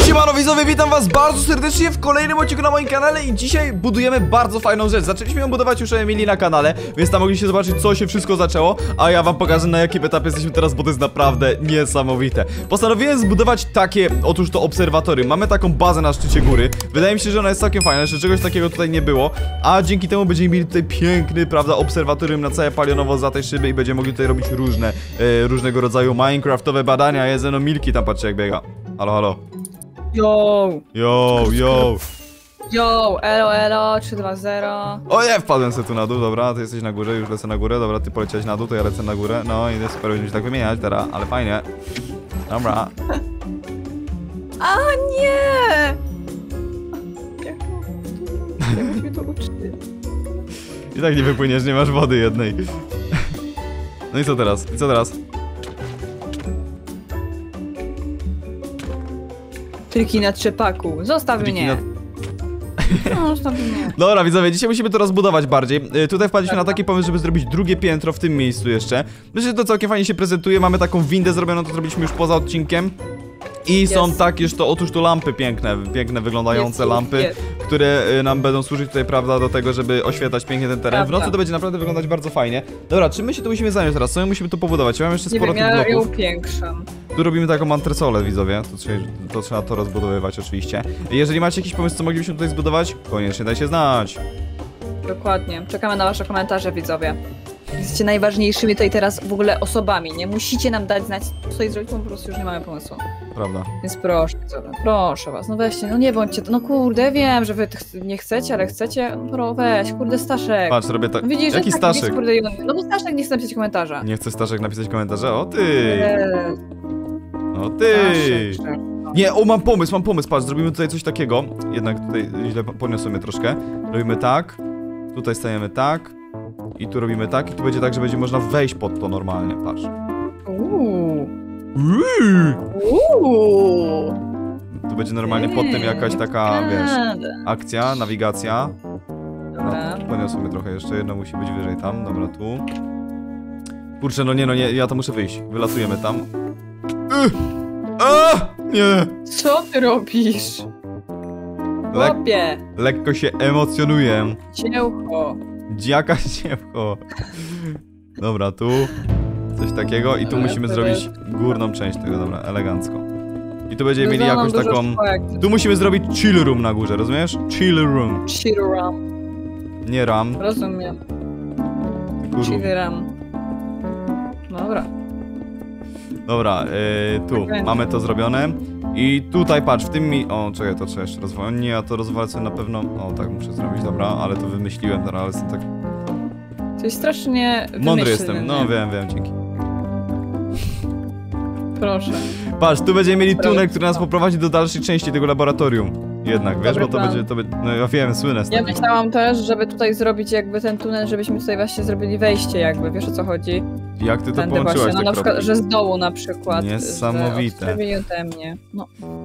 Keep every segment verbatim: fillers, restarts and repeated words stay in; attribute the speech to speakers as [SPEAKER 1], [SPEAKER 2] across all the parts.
[SPEAKER 1] Siemano widzowie, witam was bardzo serdecznie w kolejnym odcinku na moim kanale i dzisiaj budujemy bardzo fajną rzecz. Zaczęliśmy ją budować już Emilii na kanale, więc tam mogliście zobaczyć, co się wszystko zaczęło, a ja wam pokażę, na jakim etapie jesteśmy teraz, bo to jest naprawdę niesamowite. Postanowiłem zbudować takie, otóż to obserwatorium. Mamy taką bazę na szczycie góry. Wydaje mi się, że ona jest całkiem fajna, że czegoś takiego tutaj nie było, a dzięki temu będziemy mieli tutaj piękny, prawda, obserwatorium na całe palionowo za tej szyby i będziemy mogli tutaj robić różne, e, różnego rodzaju minecraftowe badania. Jest ze mną Milki, tam patrzcie jak biega. Halo, halo.
[SPEAKER 2] Yo!
[SPEAKER 1] Yo, yo!
[SPEAKER 2] Yo! Elo, elo, trzy dwa zero.
[SPEAKER 1] O nie, wpadłem sobie tu na dół, dobra, ty jesteś na górze, już lecę na górę, dobra, ty poleciałeś na dół, to ja lecę na górę, no i jest super, będziemy się tak wymieniać teraz, ale fajnie. Dobra.
[SPEAKER 2] A nie! Jak mnie to uczy?
[SPEAKER 1] I tak nie wypłyniesz, nie masz wody jednej. No i co teraz? I co teraz?
[SPEAKER 2] Triki na trzepaku. Zostaw
[SPEAKER 1] Triki
[SPEAKER 2] mnie.
[SPEAKER 1] na...
[SPEAKER 2] No, zostaw mnie.
[SPEAKER 1] Dobra, widzowie, dzisiaj musimy to rozbudować bardziej. Yy, tutaj wpadliśmy na taki pomysł, żeby zrobić drugie piętro w tym miejscu jeszcze. Myślę, że to całkiem fajnie się prezentuje. Mamy taką windę zrobioną, to zrobiliśmy już poza odcinkiem. I są
[SPEAKER 2] Yes.
[SPEAKER 1] takież to, otóż to lampy piękne, piękne wyglądające
[SPEAKER 2] Yes,
[SPEAKER 1] lampy,
[SPEAKER 2] yes.
[SPEAKER 1] które y, nam będą służyć tutaj, prawda, do tego, żeby oświetlać pięknie ten teren.
[SPEAKER 2] Prawda.
[SPEAKER 1] W nocy to będzie naprawdę wyglądać bardzo fajnie. Dobra, czym my się tu musimy zająć teraz? Co my musimy tu pobudować? Ja mam jeszcze
[SPEAKER 2] Nie
[SPEAKER 1] sporo
[SPEAKER 2] wiem,
[SPEAKER 1] tych
[SPEAKER 2] ja ją
[SPEAKER 1] bloków.
[SPEAKER 2] upiększam.
[SPEAKER 1] Tu robimy taką antresolę, widzowie. To trzeba, to trzeba to rozbudowywać oczywiście. Jeżeli macie jakiś pomysł, co moglibyśmy tutaj zbudować, koniecznie dajcie znać.
[SPEAKER 2] Dokładnie. Czekamy na wasze komentarze, widzowie. Jesteście najważniejszymi tutaj teraz w ogóle osobami. Nie musicie nam dać znać, co tutaj zrobić, bo po prostu już nie mamy pomysłu.
[SPEAKER 1] Prawda.
[SPEAKER 2] Więc proszę, widzowie, proszę was, no weźcie, no nie bądźcie, no kurde, wiem, że wy ch nie chcecie, ale chcecie, no weź, kurde, Staszek.
[SPEAKER 1] Patrz, robię tak.
[SPEAKER 2] No widzisz,
[SPEAKER 1] Jaki
[SPEAKER 2] że tak,
[SPEAKER 1] Staszek?
[SPEAKER 2] widzisz, kurde, no bo Staszek nie chce napisać komentarza.
[SPEAKER 1] Nie chce Staszek napisać komentarza? O ty!
[SPEAKER 2] Eee,
[SPEAKER 1] O ty!
[SPEAKER 2] Staszek,
[SPEAKER 1] Nie, o mam pomysł, mam pomysł, patrz, zrobimy tutaj coś takiego. Jednak tutaj źle podniosłem je troszkę. Robimy tak, tutaj stajemy tak i tu robimy tak i tu będzie tak, że będzie można wejść pod to normalnie, patrz.
[SPEAKER 2] Uuu.
[SPEAKER 1] Uuu.
[SPEAKER 2] Uuu.
[SPEAKER 1] Tu będzie normalnie pod tym jakaś taka, wiesz, akcja, nawigacja.
[SPEAKER 2] Dobra.
[SPEAKER 1] No, podniosłem je trochę jeszcze, jedno musi być wyżej tam, dobra, tu. Kurczę, no nie, no nie, ja to muszę wyjść. Wylatujemy tam. Yy! A! Nie!
[SPEAKER 2] Co ty robisz?
[SPEAKER 1] Lek
[SPEAKER 2] Chłopie,
[SPEAKER 1] lekko się emocjonuję.
[SPEAKER 2] dziełko.
[SPEAKER 1] Dziaka ciepło. Dobra, tu coś takiego i tu
[SPEAKER 2] Ale
[SPEAKER 1] musimy
[SPEAKER 2] to
[SPEAKER 1] zrobić
[SPEAKER 2] jest-
[SPEAKER 1] górną część tego, dobra, elegancko. I tu będziemy mieli
[SPEAKER 2] Dodałam
[SPEAKER 1] jakąś
[SPEAKER 2] dużo
[SPEAKER 1] taką...
[SPEAKER 2] szpałek.
[SPEAKER 1] Tu musimy zrobić chill room na górze, rozumiesz? Chill room.
[SPEAKER 2] Chill-ram.
[SPEAKER 1] Nie ram,
[SPEAKER 2] Rozumiem.
[SPEAKER 1] tylko room.
[SPEAKER 2] Chill-ram. Dobra.
[SPEAKER 1] Dobra, yy, tu
[SPEAKER 2] Tak
[SPEAKER 1] mamy to zrobione. I tutaj patrz, w tym mi... O, czekaj, to trzeba jeszcze rozwalać. Nie, ja to rozwalę sobie na pewno... O, tak muszę zrobić, dobra, ale to wymyśliłem teraz, ale jestem tak...
[SPEAKER 2] Jesteś strasznie
[SPEAKER 1] Mądry
[SPEAKER 2] wymyślny,
[SPEAKER 1] jestem, no
[SPEAKER 2] nie?
[SPEAKER 1] wiem, wiem, dzięki.
[SPEAKER 2] Proszę.
[SPEAKER 1] Patrz, tu będziemy mieli
[SPEAKER 2] Dobra.
[SPEAKER 1] tunel, który nas poprowadzi do dalszej części tego laboratorium. Jednak, wiesz,
[SPEAKER 2] Dobry
[SPEAKER 1] bo to
[SPEAKER 2] plan.
[SPEAKER 1] będzie, to będzie... No ja wiem, słynę z
[SPEAKER 2] Ja
[SPEAKER 1] tego.
[SPEAKER 2] myślałam też, żeby tutaj zrobić jakby ten tunel, żebyśmy tutaj właśnie zrobili wejście jakby, wiesz o co chodzi?
[SPEAKER 1] Jak ty to
[SPEAKER 2] Tędy
[SPEAKER 1] połączyłaś,
[SPEAKER 2] właśnie, no
[SPEAKER 1] te
[SPEAKER 2] na przykład,
[SPEAKER 1] kropki?
[SPEAKER 2] że z dołu na przykład.
[SPEAKER 1] Niesamowite.
[SPEAKER 2] Że od ciebie i ode mnie. No.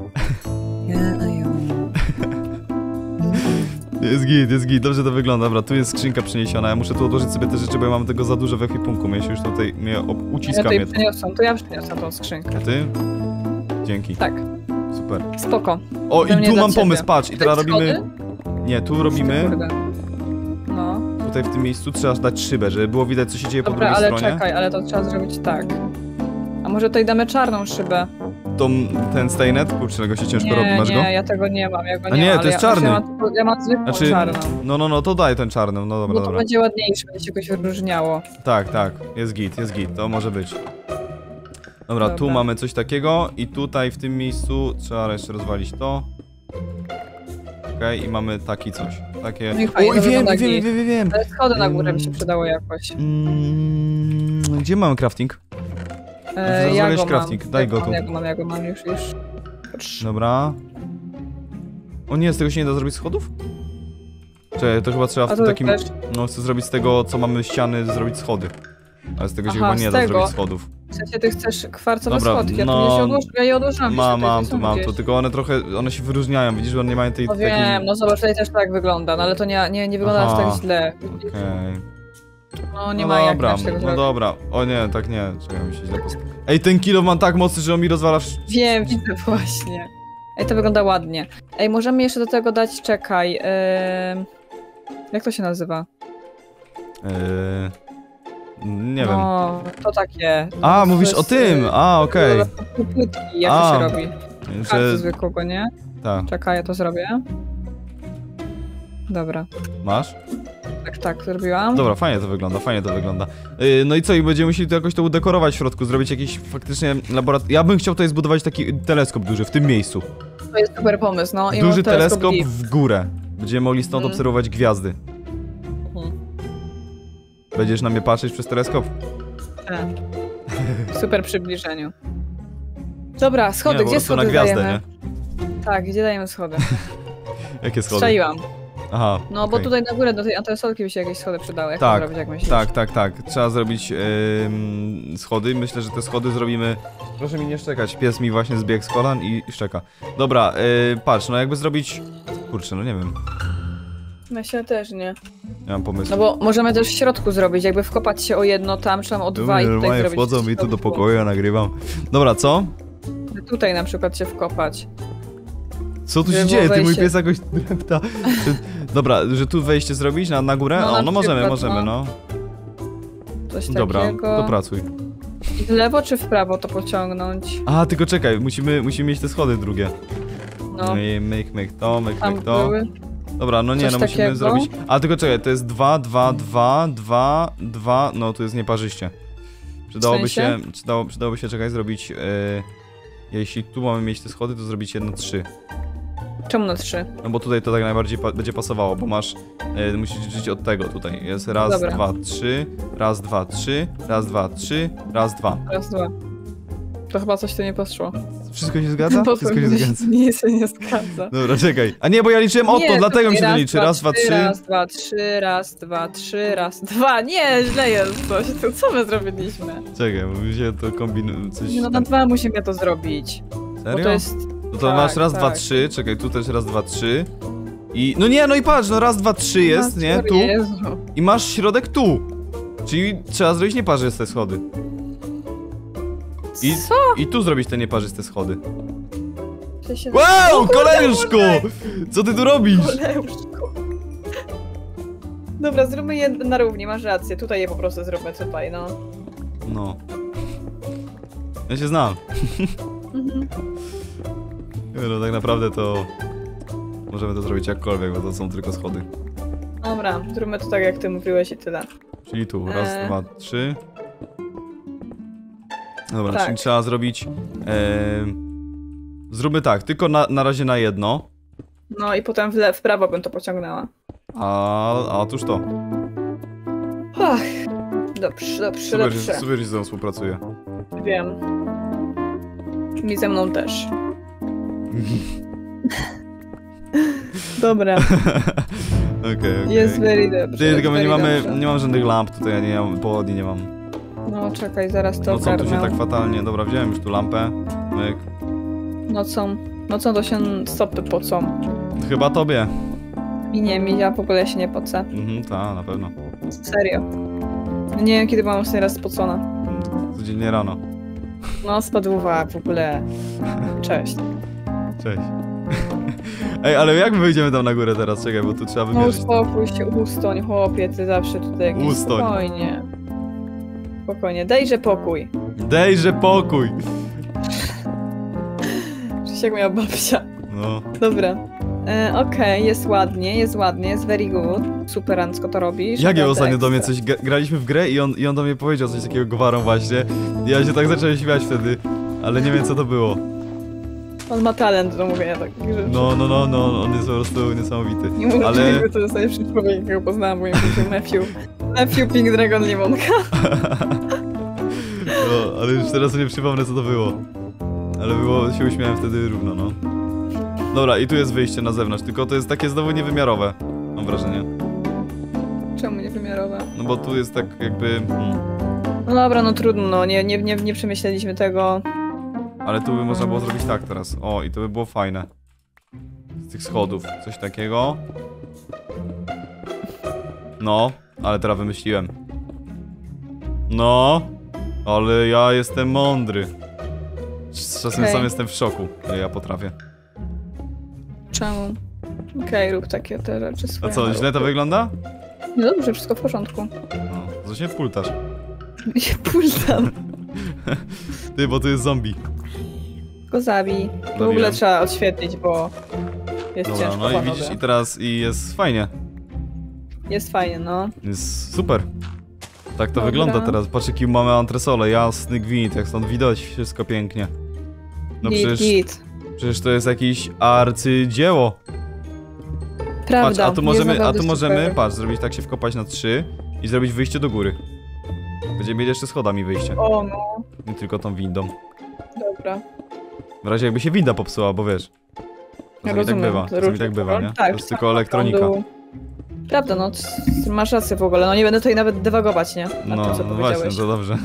[SPEAKER 1] Jest git, jest git, dobrze to wygląda. Dobra, tu jest skrzynka przeniesiona, ja muszę tu odłożyć sobie te rzeczy, bo ja mam tego za dużo w ekwipunku. Mnie się już tutaj, mnie ob-
[SPEAKER 2] Ja
[SPEAKER 1] uciska
[SPEAKER 2] tutaj
[SPEAKER 1] mnie to.
[SPEAKER 2] przyniosłam, to ja przyniosłam tą skrzynkę.
[SPEAKER 1] A ty? Dzięki,
[SPEAKER 2] Tak,
[SPEAKER 1] super.
[SPEAKER 2] spoko.
[SPEAKER 1] O,
[SPEAKER 2] Ode
[SPEAKER 1] i
[SPEAKER 2] mnie
[SPEAKER 1] tu
[SPEAKER 2] dla
[SPEAKER 1] mam
[SPEAKER 2] ciebie.
[SPEAKER 1] pomysł, patrz, i teraz
[SPEAKER 2] Chcesz
[SPEAKER 1] robimy...
[SPEAKER 2] schody?
[SPEAKER 1] Nie, tu robimy...
[SPEAKER 2] Kurde. No.
[SPEAKER 1] Tutaj w tym miejscu trzeba dać szybę, żeby było widać, co się dzieje po
[SPEAKER 2] Dobra,
[SPEAKER 1] drugiej
[SPEAKER 2] ale
[SPEAKER 1] stronie.
[SPEAKER 2] czekaj, ale to trzeba zrobić tak. A może tutaj damy czarną szybę?
[SPEAKER 1] To ten stainet, kurczę, tego się ciężko robi,
[SPEAKER 2] Nie,
[SPEAKER 1] masz go?
[SPEAKER 2] nie, ja tego nie mam, ja go
[SPEAKER 1] A
[SPEAKER 2] nie
[SPEAKER 1] nie,
[SPEAKER 2] mam.
[SPEAKER 1] to
[SPEAKER 2] ale
[SPEAKER 1] jest
[SPEAKER 2] ja,
[SPEAKER 1] czarny.
[SPEAKER 2] Ja mam, tylko- ja mam zwykłą
[SPEAKER 1] Znaczy,
[SPEAKER 2] czarną.
[SPEAKER 1] no, no, no, to daj ten czarny, no dobra,
[SPEAKER 2] Bo to
[SPEAKER 1] dobra.
[SPEAKER 2] będzie ładniejsze, będzie się jakoś wyróżniało.
[SPEAKER 1] Tak, tak, jest git, jest git, to może być. Dobra, tu
[SPEAKER 2] Dobra.
[SPEAKER 1] mamy coś takiego i tutaj w tym miejscu trzeba jeszcze rozwalić to. Okej, i mamy taki coś, takie...
[SPEAKER 2] No i fajnie,
[SPEAKER 1] O,
[SPEAKER 2] to
[SPEAKER 1] wiem,
[SPEAKER 2] wygląda
[SPEAKER 1] wiem, wiem,
[SPEAKER 2] git.
[SPEAKER 1] wiem, wiem.
[SPEAKER 2] Ale schody na górę mi się
[SPEAKER 1] Mm.
[SPEAKER 2] przydało jakoś.
[SPEAKER 1] Mm, gdzie mamy crafting?
[SPEAKER 2] E, ja
[SPEAKER 1] zrobiłeś
[SPEAKER 2] go
[SPEAKER 1] crafting,
[SPEAKER 2] mam.
[SPEAKER 1] daj
[SPEAKER 2] Ja
[SPEAKER 1] go
[SPEAKER 2] mam,
[SPEAKER 1] tu.
[SPEAKER 2] Ja go mam, ja go mam już, już. Patrz.
[SPEAKER 1] Dobra. O nie, z tego się nie da zrobić schodów? Czekaj, to chyba trzeba
[SPEAKER 2] A
[SPEAKER 1] w
[SPEAKER 2] to
[SPEAKER 1] takim...
[SPEAKER 2] też.
[SPEAKER 1] No, chcę zrobić z tego, co mamy ściany, zrobić schody. Ale z tego się
[SPEAKER 2] Aha,
[SPEAKER 1] chyba nie
[SPEAKER 2] z
[SPEAKER 1] da
[SPEAKER 2] tego.
[SPEAKER 1] zrobić schodów.
[SPEAKER 2] W sensie ty chcesz kwarcowe
[SPEAKER 1] Dobra,
[SPEAKER 2] schodki, ja,
[SPEAKER 1] no,
[SPEAKER 2] tu nie się odłoż... ja je odłożyłam. gdzieś
[SPEAKER 1] Mam,
[SPEAKER 2] tutaj,
[SPEAKER 1] mam,
[SPEAKER 2] tu
[SPEAKER 1] tu
[SPEAKER 2] są
[SPEAKER 1] mam,
[SPEAKER 2] gdzieś.
[SPEAKER 1] to tylko one trochę, one się wyróżniają, widzisz, że one nie mają tej
[SPEAKER 2] No
[SPEAKER 1] takiej...
[SPEAKER 2] wiem, no zobacz, tutaj też tak wygląda, no ale to nie, nie, nie wygląda aż
[SPEAKER 1] Aha,
[SPEAKER 2] tak źle.
[SPEAKER 1] Okej.
[SPEAKER 2] No nie
[SPEAKER 1] No
[SPEAKER 2] ma jak
[SPEAKER 1] dobra,
[SPEAKER 2] inaczej tego
[SPEAKER 1] no
[SPEAKER 2] zrobić.
[SPEAKER 1] dobra. O nie, tak nie, czekaj, mi się źle post... Ej, ten kilo mam tak mocny, że on mi rozwala... wsz-
[SPEAKER 2] Wiem, widzę właśnie. Ej, to wygląda ładnie. Ej, możemy jeszcze do tego dać, czekaj, yy... jak to się nazywa?
[SPEAKER 1] Yy... Nie wiem.
[SPEAKER 2] No, to takie.
[SPEAKER 1] A,
[SPEAKER 2] to
[SPEAKER 1] mówisz
[SPEAKER 2] jest,
[SPEAKER 1] o tym!
[SPEAKER 2] yy,
[SPEAKER 1] A, okej.
[SPEAKER 2] Płytki, jak
[SPEAKER 1] A,
[SPEAKER 2] to się robi?
[SPEAKER 1] Że...
[SPEAKER 2] Karty zwykłego, nie?
[SPEAKER 1] Tak.
[SPEAKER 2] Czekaj, ja to zrobię. Dobra.
[SPEAKER 1] Masz?
[SPEAKER 2] Tak, tak, zrobiłam.
[SPEAKER 1] Dobra, fajnie to wygląda, fajnie to wygląda. Yy, no i co, i będziemy musieli to jakoś to udekorować w środku, zrobić jakiś faktycznie laboratorium. Ja bym chciał tutaj zbudować taki teleskop duży w tym miejscu.
[SPEAKER 2] To jest super pomysł, no. I
[SPEAKER 1] Duży
[SPEAKER 2] mam teleskop
[SPEAKER 1] teleskop
[SPEAKER 2] Deep.
[SPEAKER 1] w górę. Będziemy mogli stąd
[SPEAKER 2] Mm.
[SPEAKER 1] obserwować gwiazdy.
[SPEAKER 2] Mhm.
[SPEAKER 1] Będziesz na mnie patrzeć przez teleskop?
[SPEAKER 2] Tak. Super przybliżeniu. Dobra, schody,
[SPEAKER 1] Nie, po
[SPEAKER 2] gdzie
[SPEAKER 1] prostu na
[SPEAKER 2] schody
[SPEAKER 1] gwiazdę,
[SPEAKER 2] dajemy?
[SPEAKER 1] nie?
[SPEAKER 2] Tak, gdzie dajemy schody?
[SPEAKER 1] Jakie schody?
[SPEAKER 2] Strzeliłam.
[SPEAKER 1] Aha,
[SPEAKER 2] No bo
[SPEAKER 1] okej.
[SPEAKER 2] tutaj na górę do tej antysolki by się jakieś schody przydały. Jak
[SPEAKER 1] Tak,
[SPEAKER 2] to zrobić, jak myślisz?
[SPEAKER 1] Tak, tak, tak. Trzeba zrobić ym, schody. Myślę, że te schody zrobimy... Proszę mi nie szczekać, pies mi właśnie zbiegł z kolan i, i szczeka. Dobra, yy, patrz, no jakby zrobić... Kurczę, no nie wiem.
[SPEAKER 2] Myślę też, nie.
[SPEAKER 1] Nie mam pomysłu.
[SPEAKER 2] No bo możemy też w środku zrobić, jakby wkopać się o jedno tam, czy tam o dwa i tutaj
[SPEAKER 1] Normalnie
[SPEAKER 2] zrobić
[SPEAKER 1] wchodzą
[SPEAKER 2] w
[SPEAKER 1] mi tu do
[SPEAKER 2] środku.
[SPEAKER 1] pokoju, ja nagrywam. Dobra, co?
[SPEAKER 2] Tutaj na przykład się wkopać.
[SPEAKER 1] Co tu się
[SPEAKER 2] Żeby
[SPEAKER 1] dzieje?
[SPEAKER 2] było
[SPEAKER 1] Ty mój
[SPEAKER 2] wejście.
[SPEAKER 1] pies jakoś drepta. Dobra, że tu wejście zrobić na, na górę?
[SPEAKER 2] No,
[SPEAKER 1] O,
[SPEAKER 2] na
[SPEAKER 1] no możemy,
[SPEAKER 2] przykład,
[SPEAKER 1] możemy, no.
[SPEAKER 2] Coś
[SPEAKER 1] Dobra,
[SPEAKER 2] takiego.
[SPEAKER 1] to pracuj.
[SPEAKER 2] I w lewo czy w prawo to pociągnąć?
[SPEAKER 1] A, tylko czekaj, musimy, musimy mieć te schody drugie.
[SPEAKER 2] No,
[SPEAKER 1] I myk, myk to, myk,
[SPEAKER 2] tam
[SPEAKER 1] myk to.
[SPEAKER 2] były.
[SPEAKER 1] Dobra, no nie,
[SPEAKER 2] Coś
[SPEAKER 1] no musimy
[SPEAKER 2] takiego?
[SPEAKER 1] zrobić... A, tylko czekaj, to jest dwa, dwa, dwa, dwa, dwa, no tu jest nieparzyście. Przydałoby
[SPEAKER 2] W sensie?
[SPEAKER 1] się, przydało, przydałoby się, czekaj, zrobić... Yy, jeśli tu mamy mieć te schody, to zrobić jedno trzy.
[SPEAKER 2] Czemu na trzy?
[SPEAKER 1] No bo tutaj to tak najbardziej pa będzie pasowało, bo masz... Yy, musisz liczyć od tego tutaj. Jest raz,
[SPEAKER 2] Dobra.
[SPEAKER 1] dwa, trzy, raz, dwa, trzy, raz, dwa, trzy, raz, dwa.
[SPEAKER 2] Raz, dwa. To chyba coś tu nie poszło.
[SPEAKER 1] Wszystko się zgadza?
[SPEAKER 2] Bo
[SPEAKER 1] Wszystko się
[SPEAKER 2] to
[SPEAKER 1] zgadza.
[SPEAKER 2] nie się nie zgadza.
[SPEAKER 1] Dobra, czekaj. A nie, bo ja liczyłem od to,
[SPEAKER 2] Nie,
[SPEAKER 1] dlatego mi się
[SPEAKER 2] raz,
[SPEAKER 1] nie liczy. Raz, dwa, trzy.
[SPEAKER 2] Raz, dwa, trzy, raz, dwa, trzy, raz, dwa. Nie, źle jest coś. To co my zrobiliśmy?
[SPEAKER 1] Czekaj, bo mi się to kombinuje coś...
[SPEAKER 2] No na dwa musimy to zrobić. Bo
[SPEAKER 1] Serio?
[SPEAKER 2] to jest...
[SPEAKER 1] No to
[SPEAKER 2] tak,
[SPEAKER 1] masz raz, dwa,
[SPEAKER 2] tak.
[SPEAKER 1] trzy, czekaj, tu też raz, dwa, trzy. I... No nie, no i patrz, no raz, dwa, trzy jest,
[SPEAKER 2] No,
[SPEAKER 1] nie? Tu.
[SPEAKER 2] Jezu.
[SPEAKER 1] I masz środek tu. Czyli trzeba zrobić nieparzyste schody. I,
[SPEAKER 2] Co?
[SPEAKER 1] I tu zrobić te nieparzyste schody.
[SPEAKER 2] To się...
[SPEAKER 1] Wow,
[SPEAKER 2] O kurde,
[SPEAKER 1] kolejuszku!
[SPEAKER 2] Boże!
[SPEAKER 1] Co ty tu robisz?
[SPEAKER 2] Koleuszku. Dobra, zróbmy je na równi, masz rację. Tutaj je po prostu zróbmy, tutaj, no.
[SPEAKER 1] No. Ja się znam.
[SPEAKER 2] Mhm.
[SPEAKER 1] No tak naprawdę to... Możemy to zrobić jakkolwiek, bo to są tylko schody.
[SPEAKER 2] Dobra, zróbmy to tak, jak ty mówiłeś i tyle.
[SPEAKER 1] Czyli tu, raz,
[SPEAKER 2] Eee.
[SPEAKER 1] dwa, trzy. Dobra,
[SPEAKER 2] Tak.
[SPEAKER 1] czyli trzeba zrobić... E, zróbmy tak, tylko na, na razie na jedno.
[SPEAKER 2] No i potem w, le- w prawo bym to pociągnęła.
[SPEAKER 1] A, a otóż to.
[SPEAKER 2] Ach, dobrze, dobrze,
[SPEAKER 1] Super,
[SPEAKER 2] dobrze.
[SPEAKER 1] że- super, że z tobą współpracuję.
[SPEAKER 2] Wiem. Mi ze mną też. Dobra,
[SPEAKER 1] Okej, okej.
[SPEAKER 2] jest very dobrze.
[SPEAKER 1] Ty, tylko my nie
[SPEAKER 2] very
[SPEAKER 1] mamy,
[SPEAKER 2] dobrze.
[SPEAKER 1] nie mam żadnych lamp tutaj, ja nie mam, południ nie mam.
[SPEAKER 2] No czekaj, zaraz to
[SPEAKER 1] No co tu się
[SPEAKER 2] ogarnę.
[SPEAKER 1] tak fatalnie, dobra, wziąłem już tu lampę. Myk.
[SPEAKER 2] Nocą. Nocą to się stopy pocą.
[SPEAKER 1] Chyba tobie.
[SPEAKER 2] I nie, mi ja w ogóle się nie pocę.
[SPEAKER 1] Mhm, ta, na pewno.
[SPEAKER 2] Serio. Nie wiem, kiedy byłam ostatni raz spocona.
[SPEAKER 1] Codziennie rano.
[SPEAKER 2] No, spadła w ogóle. Cześć.
[SPEAKER 1] Cześć. Ej, ale jak my wyjdziemy tam na górę teraz? Czekaj, bo tu trzeba
[SPEAKER 2] No
[SPEAKER 1] wymierzyć.
[SPEAKER 2] uspokój się, ustoń, chłopie, ty zawsze tutaj jakiś
[SPEAKER 1] Ustoń.
[SPEAKER 2] spokojnie. Spokojnie, dejże pokój.
[SPEAKER 1] Dejże pokój!
[SPEAKER 2] Przecież jak moja babcia.
[SPEAKER 1] No.
[SPEAKER 2] Dobra. E, Okej, jest ładnie, jest ładnie, jest very good. Superancko to robisz.
[SPEAKER 1] Jak ja
[SPEAKER 2] naprawdę
[SPEAKER 1] ostatnio do mnie
[SPEAKER 2] ekstra.
[SPEAKER 1] coś... gra- Graliśmy w grę i on, i on do mnie powiedział coś takiego gwarą właśnie. I ja się tak zacząłem śmiać wtedy, ale nie wiem co to było.
[SPEAKER 2] On ma talent do mówienia takich rzeczy.
[SPEAKER 1] No, no, no, no, on jest po prostu niesamowity.
[SPEAKER 2] Nie mówię,
[SPEAKER 1] Ale...
[SPEAKER 2] ale... to jest najlepszy człowiek, jakiego poznałam, bo imię się Matthew. Matthew Pink Dragon Limonka.
[SPEAKER 1] No, ale już teraz sobie nie przypomnę co to było. Ale było, się uśmiałem wtedy równo, no. Dobra, i tu jest wyjście na zewnątrz, tylko to jest takie znowu niewymiarowe. Mam wrażenie.
[SPEAKER 2] Czemu niewymiarowe?
[SPEAKER 1] No bo tu jest tak jakby... Hmm,
[SPEAKER 2] No dobra, no trudno, no, nie, nie, nie, nie przemyśleliśmy tego.
[SPEAKER 1] ale tu by można było zrobić tak teraz. O, i to by było fajne. Z tych schodów, coś takiego. No, ale teraz wymyśliłem. No, ale ja jestem mądry. Z czasem
[SPEAKER 2] Okej.
[SPEAKER 1] sam jestem w szoku, ale ja potrafię.
[SPEAKER 2] czemu? Okej, rób takie te rzeczy
[SPEAKER 1] A
[SPEAKER 2] swoje.
[SPEAKER 1] co, źle to wygląda?
[SPEAKER 2] No dobrze, wszystko w porządku.
[SPEAKER 1] No, to się pultasz.
[SPEAKER 2] się pultam.
[SPEAKER 1] Ty, bo to jest zombie.
[SPEAKER 2] Go zabij. W
[SPEAKER 1] Zabiłem.
[SPEAKER 2] ogóle trzeba odświetlić, bo jest
[SPEAKER 1] Dobra,
[SPEAKER 2] ciężko,
[SPEAKER 1] no i
[SPEAKER 2] panowie.
[SPEAKER 1] widzisz, i teraz i jest fajnie.
[SPEAKER 2] Jest fajnie, no.
[SPEAKER 1] Jest super. Tak to
[SPEAKER 2] Dobra.
[SPEAKER 1] wygląda teraz. Patrz jaki mamy antresolę, jasny gwint, jak stąd widać, wszystko pięknie. No
[SPEAKER 2] git,
[SPEAKER 1] przecież,
[SPEAKER 2] git.
[SPEAKER 1] przecież to jest jakieś arcydzieło.
[SPEAKER 2] Prawda.
[SPEAKER 1] Patrz, a tu
[SPEAKER 2] jest
[SPEAKER 1] możemy, a
[SPEAKER 2] naprawdę
[SPEAKER 1] tu możemy,
[SPEAKER 2] super.
[SPEAKER 1] patrz, zrobić tak się wkopać na trzy i zrobić wyjście do góry. Będziemy mieli jeszcze schodami wyjście,
[SPEAKER 2] O, no.
[SPEAKER 1] nie tylko tą windą.
[SPEAKER 2] Dobra.
[SPEAKER 1] W razie jakby się winda popsuła, bo wiesz.
[SPEAKER 2] Ja
[SPEAKER 1] Czasami tak
[SPEAKER 2] rozumiem.
[SPEAKER 1] bywa, czasami tak bywa, nie?
[SPEAKER 2] Tak,
[SPEAKER 1] To jest tylko elektronika.
[SPEAKER 2] prądu. Prawda, no. c- Masz rację w ogóle. No nie będę tutaj nawet dywagować, nie? Nad
[SPEAKER 1] No,
[SPEAKER 2] tym, co
[SPEAKER 1] no
[SPEAKER 2] powiedziałeś.
[SPEAKER 1] właśnie, to dobrze.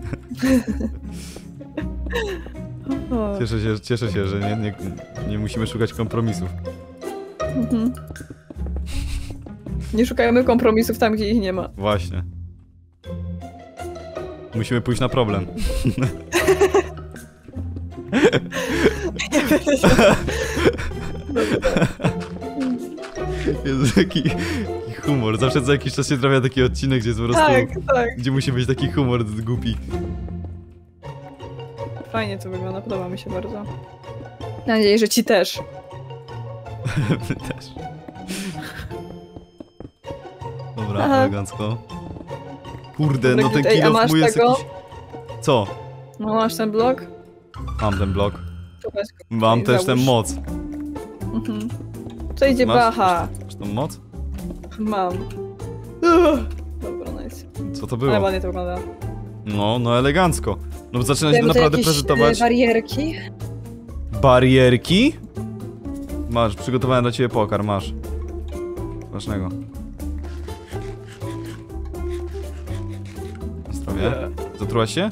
[SPEAKER 2] O,
[SPEAKER 1] Cieszę się, cieszę się, że nie, nie, nie musimy szukać kompromisów.
[SPEAKER 2] mhm. Nie szukajmy kompromisów tam, gdzie ich nie ma.
[SPEAKER 1] Właśnie. Musimy pójść na problem. Jest taki, taki humor. Zawsze co jakiś czas się trafia taki odcinek, gdzie jest po prostu...
[SPEAKER 2] Tak, tak.
[SPEAKER 1] Gdzie musi być taki humor głupi.
[SPEAKER 2] Fajnie to wygląda, podoba mi się bardzo. Mam nadzieję, że ci też.
[SPEAKER 1] Też. Dobra,
[SPEAKER 2] Aha.
[SPEAKER 1] elegancko. Kurde,
[SPEAKER 2] Dobra,
[SPEAKER 1] no ten
[SPEAKER 2] git. Ej, a
[SPEAKER 1] kill
[SPEAKER 2] masz
[SPEAKER 1] mój jest
[SPEAKER 2] tego?
[SPEAKER 1] jakiś... Co?
[SPEAKER 2] No masz ten blok?
[SPEAKER 1] Mam ten blok.
[SPEAKER 2] To weź go.
[SPEAKER 1] Mam
[SPEAKER 2] Ej,
[SPEAKER 1] też
[SPEAKER 2] załóż.
[SPEAKER 1] tę moc.
[SPEAKER 2] Mhm. To idzie
[SPEAKER 1] Masz?
[SPEAKER 2] bacha.
[SPEAKER 1] Masz tą moc?
[SPEAKER 2] Mam. Uff. Dobra, nice.
[SPEAKER 1] Co to
[SPEAKER 2] Ale
[SPEAKER 1] było?
[SPEAKER 2] ładnie to wygląda.
[SPEAKER 1] No, no elegancko. No bo zaczyna się
[SPEAKER 2] Tutaj
[SPEAKER 1] naprawdę
[SPEAKER 2] jakieś,
[SPEAKER 1] prezentować.
[SPEAKER 2] e, barierki.
[SPEAKER 1] Barierki? Masz, przygotowałem dla ciebie pokarm, masz. Ważnego. Zostawię. Zatrułaś się?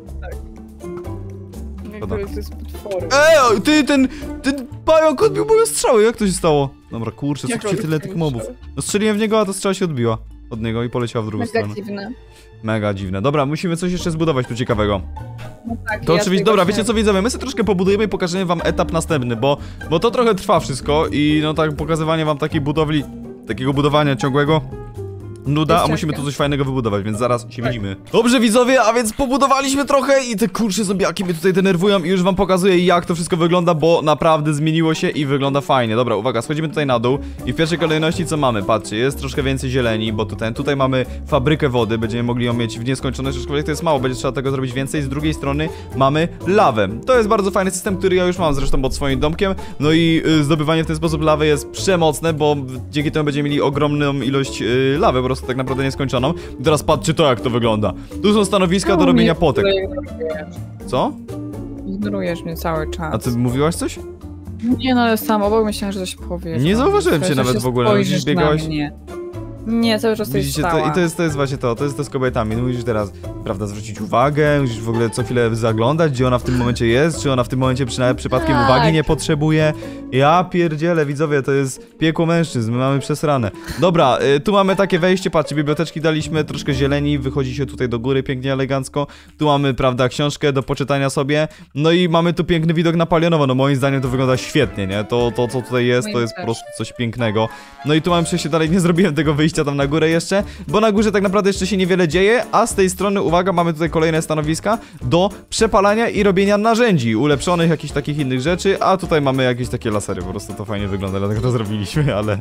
[SPEAKER 2] Niektóre to jest potwory.
[SPEAKER 1] Ej, ty, ten, ten pająk odbił moje strzały, jak to się stało? Dobra, kurczę,
[SPEAKER 2] Jak
[SPEAKER 1] co się
[SPEAKER 2] robisz
[SPEAKER 1] tyle
[SPEAKER 2] takie
[SPEAKER 1] tych mobów.
[SPEAKER 2] strzały?
[SPEAKER 1] No strzeliłem w niego, a to strzała się odbiła od niego i poleciała w drugą
[SPEAKER 2] Mega
[SPEAKER 1] stronę.
[SPEAKER 2] dziwne.
[SPEAKER 1] Mega dziwne. Dobra, musimy coś jeszcze zbudować tu ciekawego.
[SPEAKER 2] No tak,
[SPEAKER 1] To
[SPEAKER 2] ja
[SPEAKER 1] oczywiście,
[SPEAKER 2] tutaj
[SPEAKER 1] dobra,
[SPEAKER 2] właśnie-
[SPEAKER 1] wiecie co widzowie, my sobie troszkę pobudujemy i pokażemy wam etap następny, bo, bo to trochę trwa wszystko i no tak pokazywanie wam takiej budowli, takiego budowania ciągłego nuda,
[SPEAKER 2] Jest
[SPEAKER 1] a musimy
[SPEAKER 2] ciężkie.
[SPEAKER 1] tu coś fajnego wybudować, więc zaraz się widzimy. Dobrze widzowie, a więc pobudowaliśmy trochę i te kurcze zombiaki mnie tutaj denerwują i już wam pokazuję jak to wszystko wygląda, bo naprawdę zmieniło się i wygląda fajnie. Dobra, uwaga, schodzimy tutaj na dół i w pierwszej kolejności co mamy? Patrzcie, jest troszkę więcej zieleni, bo tutaj, tutaj mamy fabrykę wody, będziemy mogli ją mieć w nieskończoność, aczkolwiek to jest mało, będzie trzeba tego zrobić więcej. Z drugiej strony mamy lawę. To jest bardzo fajny system, który ja już mam zresztą pod swoim domkiem, no i y, zdobywanie w ten sposób lawy jest przemocne, bo dzięki temu będziemy mieli ogromną ilość y, lawy, po prostu tak naprawdę nieskończoną. I teraz patrzcie to jak to wygląda. Tu są stanowiska do
[SPEAKER 2] No,
[SPEAKER 1] robienia
[SPEAKER 2] mnie
[SPEAKER 1] potek.
[SPEAKER 2] ignorujesz.
[SPEAKER 1] Co?
[SPEAKER 2] Ignorujesz mnie cały czas.
[SPEAKER 1] A ty mówiłaś coś?
[SPEAKER 2] Nie no, ale sam obok myślałem, że coś powiesz.
[SPEAKER 1] Nie
[SPEAKER 2] no.
[SPEAKER 1] zauważyłem cię
[SPEAKER 2] Że
[SPEAKER 1] nawet
[SPEAKER 2] się
[SPEAKER 1] w ogóle,
[SPEAKER 2] spojrzysz
[SPEAKER 1] gdzieś biegałeś-
[SPEAKER 2] na mnie. Nie, cały czas to jest
[SPEAKER 1] Widzicie, to,
[SPEAKER 2] stała.
[SPEAKER 1] i to jest, to jest właśnie to, to jest to z kobietami. No musisz teraz, prawda, zwrócić uwagę, musisz w ogóle co chwilę zaglądać, gdzie ona w tym momencie jest, czy ona w tym momencie przynajmniej przypadkiem
[SPEAKER 2] Tak.
[SPEAKER 1] uwagi nie potrzebuje. Ja pierdzielę, widzowie, to jest piekło mężczyzn, my mamy przesrane. Dobra, y, tu mamy takie wejście, patrzcie, biblioteczki daliśmy, troszkę zieleni, wychodzi się tutaj do góry pięknie, elegancko. Tu mamy, prawda, książkę do poczytania sobie, no i mamy tu piękny widok na Palionowo, no moim zdaniem to wygląda świetnie, nie? To, to co tutaj jest, to
[SPEAKER 2] Moim
[SPEAKER 1] jest po
[SPEAKER 2] też.
[SPEAKER 1] prostu coś pięknego. No i tu mamy przejście dalej, nie zrobiłem tego wyjścia tam na górę jeszcze, bo na górze tak naprawdę jeszcze się niewiele dzieje, a z tej strony, uwaga, mamy tutaj kolejne stanowiska do przepalania i robienia narzędzi, ulepszonych jakichś takich innych rzeczy, a tutaj mamy jakieś takie lasery, po prostu to fajnie wygląda, dlatego to zrobiliśmy, ale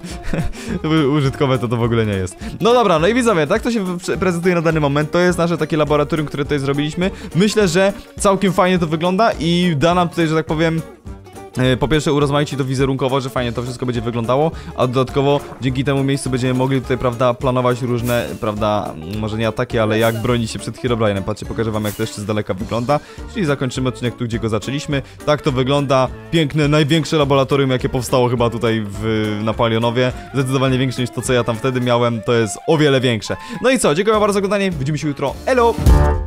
[SPEAKER 1] użytkowe to to w ogóle nie jest. No dobra, no i widzowie, tak to się prze- prezentuje na dany moment, to jest nasze takie laboratorium, które tutaj zrobiliśmy. Myślę, że całkiem fajnie to wygląda i da nam tutaj, że tak powiem, E, po pierwsze urozmaici to wizerunkowo, że fajnie to wszystko będzie wyglądało, a dodatkowo dzięki temu miejscu będziemy mogli tutaj, prawda, planować różne, prawda, m, może nie ataki, ale jak bronić się przed Herobrine'em. Patrzcie, pokażę wam jak to jeszcze z daleka wygląda, czyli zakończymy odcinek tu, gdzie go zaczęliśmy. Tak to wygląda, piękne, największe laboratorium, jakie powstało chyba tutaj w, na Palionowie, zdecydowanie większe niż to, co ja tam wtedy miałem, to jest o wiele większe. No i co, dziękuję bardzo za oglądanie, widzimy się jutro, elo!